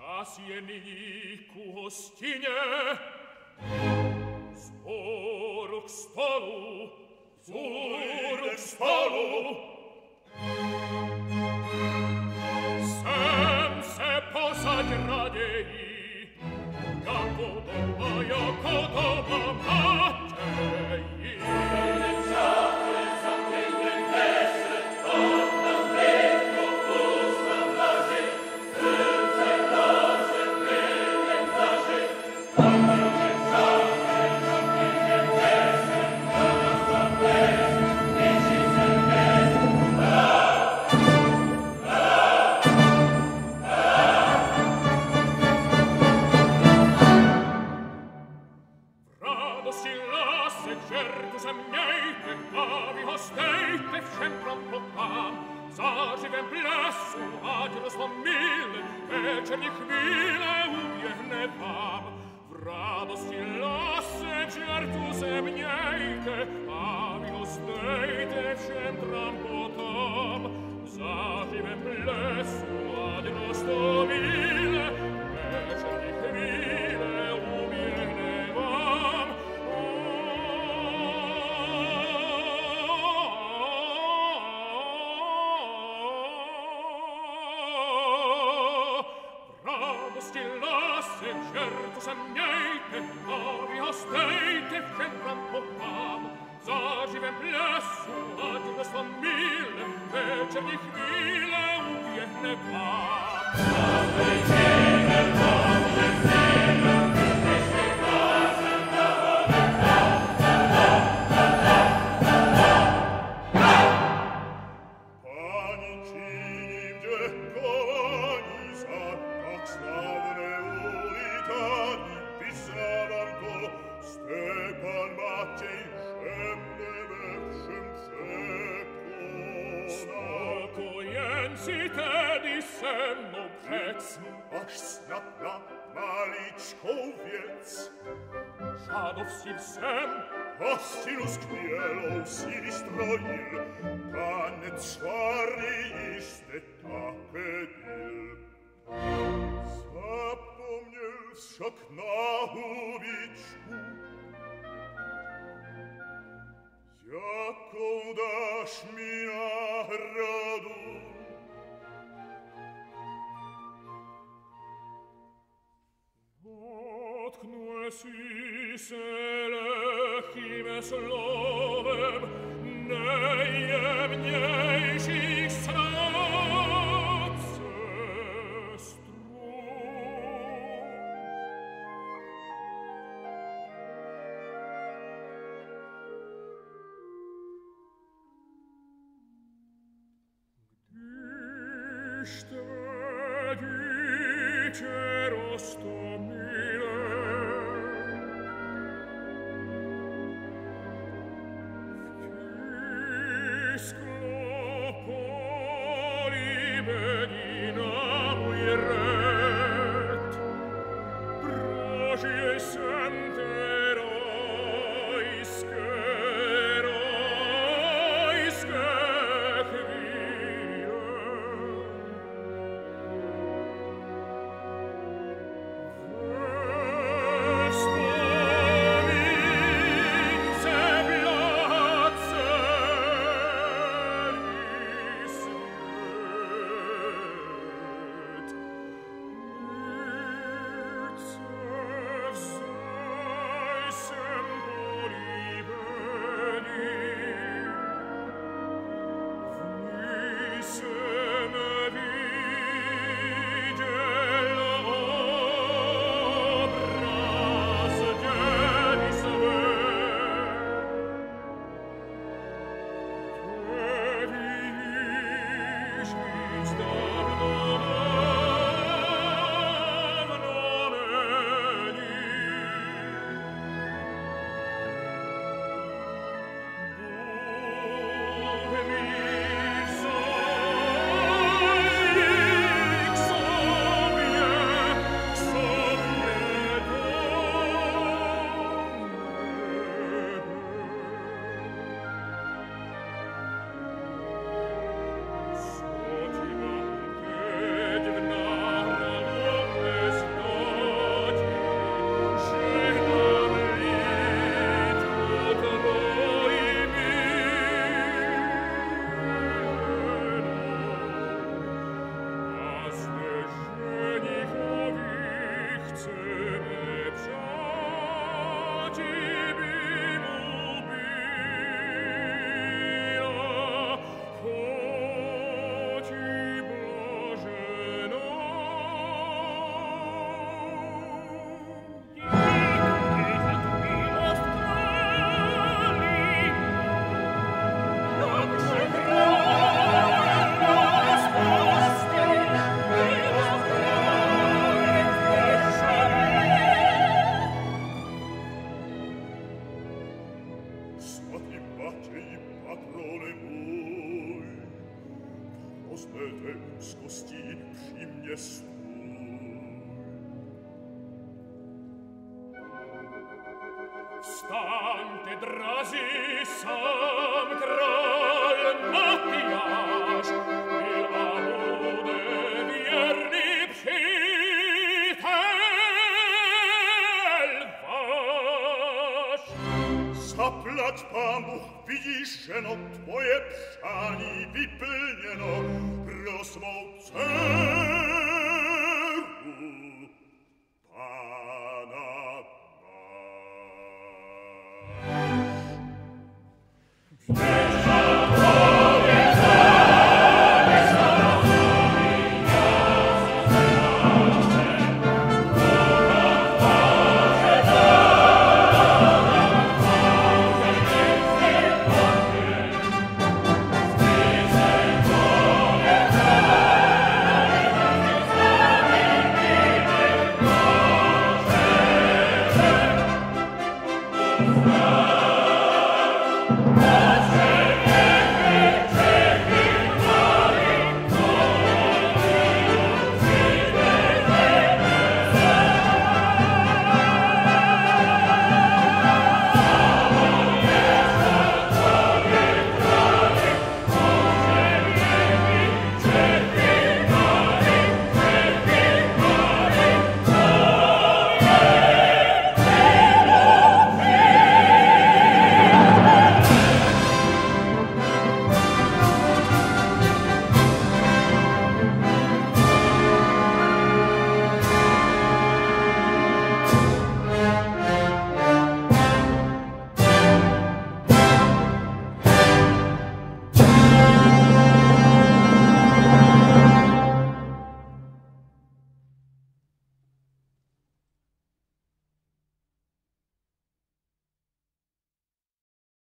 Asieni ku hostine, zboru k stolu, Sem se posaď raději, jako doma Mateji. Zaživem plesu, ať rozlomil, večerní chvíle uběhne vám. V radosti lase, v žertu se mějte, a vy ho zdejte všem trampotom. Zaživem plesu, ať rozlomil, večerní chvíle uběhne vám. Certo se mějte, a vy ho stejte všem trampotam. Zaživem plesu, ať rozlomil, večerní chvíle uběhne vám. Zaživeme vám, že zima, ještě pásem na vode. Pani činím děkování za tak slavné ulitání, vyznávám to, Stepan Matěj, všem nebe všem překonal. Spokojen si tedy se mnou přec, až snad na maličkou věc. Žádov si jsem, hostinu skvělou si vystrojil, tanec svárný jistě také byl. Zapomněl však na hubičku, jakou dáš mi náhradu. Dotknuje si se lehkým slovem nejjemnějších snad sestru. Když tedy tě roztomile, sklopoli bedina můj red, prožij jsem te rajské chvíle. drazi sam kral Mattias il amude vierni przytel wasz. Zaplać Panu, widzisz, że no twoje pszani wypełnieno rosną cel.